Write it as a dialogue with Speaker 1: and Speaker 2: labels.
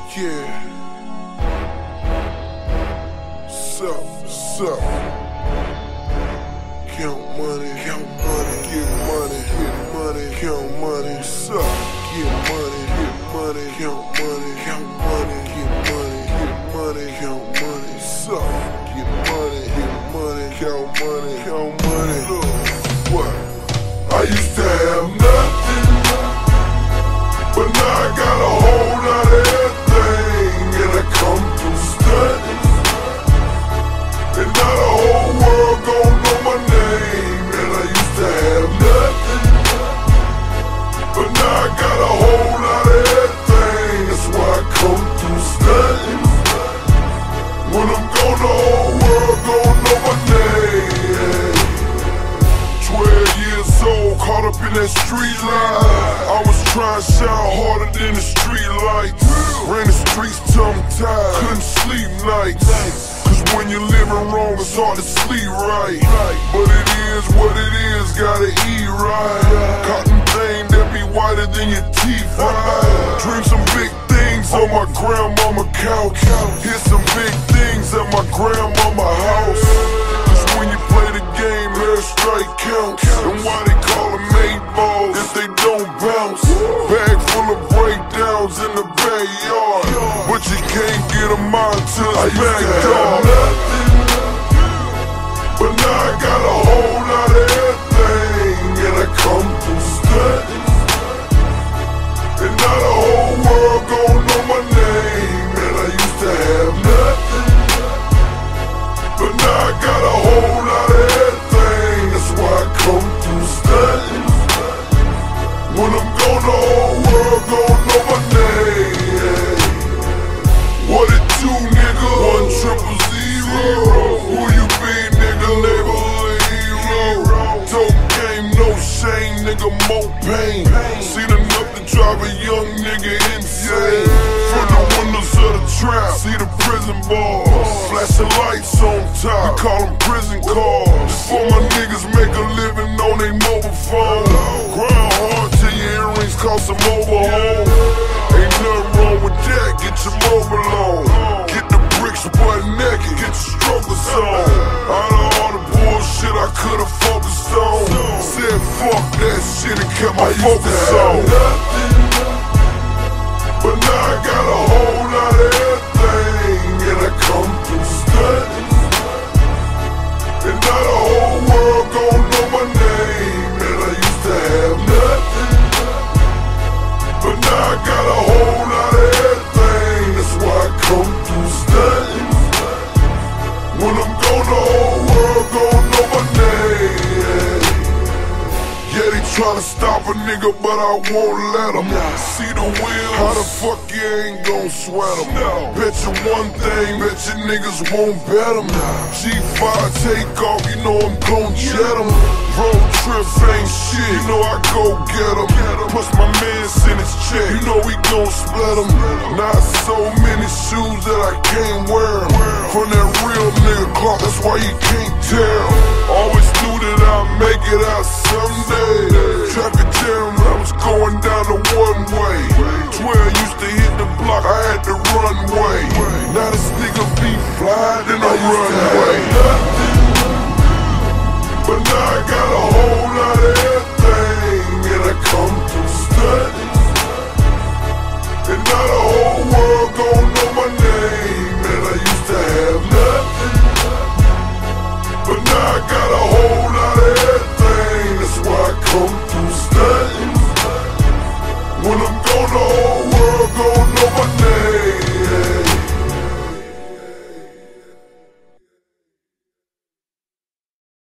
Speaker 1: Yeah. Sup. Count money, get money, count money. Sup, get money, count money, get money, count money. Sup, get money, count money. Look, what? I used to have nothing, but now I got a whole lot of everything, and I come through stunting. And now the whole world gon' know my name. And I used to have nothing, but now I got a whole lot of everything. That's why I come through stunting. When I'm gone, the whole world gon' know my name. 12 years old, caught up in that street life. I was trying to shine harder than the street lights. Ran the streets tongue-tied, couldn't sleep nights. Cause when you're living wrong, it's hard to sleep right. But it is what it is, gotta eat right. Cotton thing that be whiter than your teeth, right? Dream some big things on my grandmama couch. Hear some big things at my grandmama house. Cause when you play the game, every strike counts. And why they call them 8 balls if they don't bounce? Bag full of breakdowns in the backyard, but you can't get them out till it's back door. But now I got a whole lot of everything, and I come through stunting. And now the whole world gon' know my name. And I used to have nothing, but now I got a whole lot of everything. That's why I come through stunting. When I'm gone, the whole world gon' know my name. What it do, nigga? 100. Who you be, nigga? Neighborhood hero. Dope game, no shame, nigga, more pain. Seen enough to drive a young nigga insane. From the windows of the trap, see the prison bars. Flashing lights on top, we call them prison cars. Before my niggas make a living on they mobile phone. Grind hard till your earrings cost some overhaul. Ain't nothing wrong with that, get your mobile on. Get the bricks butt naked, get your struggles on. Out of all the bullshit I could've focused on, said fuck that shit and kept my focus on. Nothing, but now I got a whole lot of everything, and I come through stunting. And now the whole world gon' know my name. And I used to have nothing, but now I got a whole lot of everything. That's why I come through stunting. When I'm gone, the whole world gon' know my name. Yeah, they tryna stop a nigga, but I won't let them. See the wheels, how the fuck you ain't gon' sweat them? Bet you one thing, bet you niggas won't bet them. G5 take off, you know I'm gon' jet them. Road trip ain't shit, you know I go get them. Plus my man's in his check, you know we gon' split them. Not so many shoes that I can't wear them. From that real nigga clock, that's why you can't tell. Always knew that I'd make it out someday. Traffic jam, I was going down the one way. 12 used to hit the block, I had to run way. Now this nigga be fly, then I run way. But now I got a whole lot of everything, and I come through stunting. And now the whole world gon' know my name. And I used to have nothing, but now I got a whole lot of everything. That's why I come through stunting. When I'm